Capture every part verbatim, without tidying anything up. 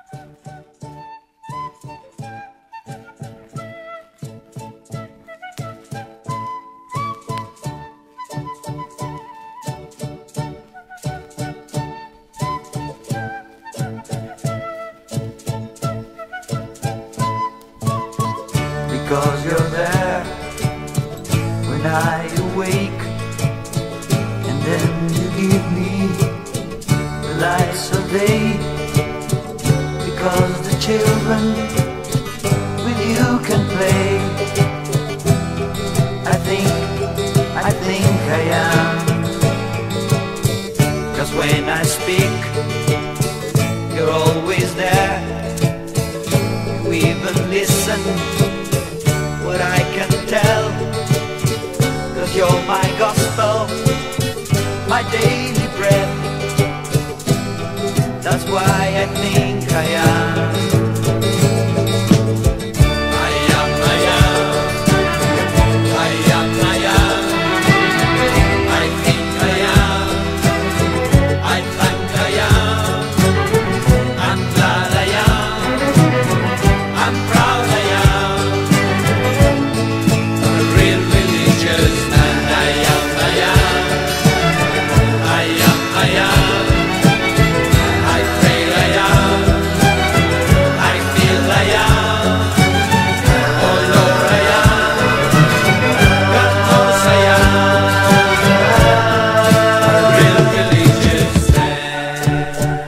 Because you're there when I awake, and then you give me the lights of day. Because the children with you can play. I think, I think I am. Cause when I speak, you're always there. You even listen what I can tell. Cause you're my gospel, my daily bread. That's why I think I am. I am, I am. I am, I am. I think I am. I think I am. I'm glad I am. I'm proud I am. A real religious man. I am, I am. I am, I am. I feel I am. I feel I am. Oh Lord, I am. God knows I am. A real religious man.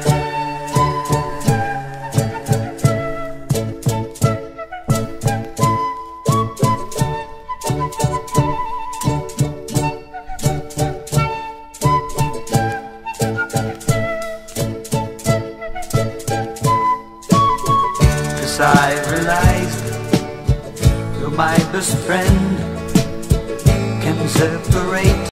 Cause I realized you're my best friend. Can separate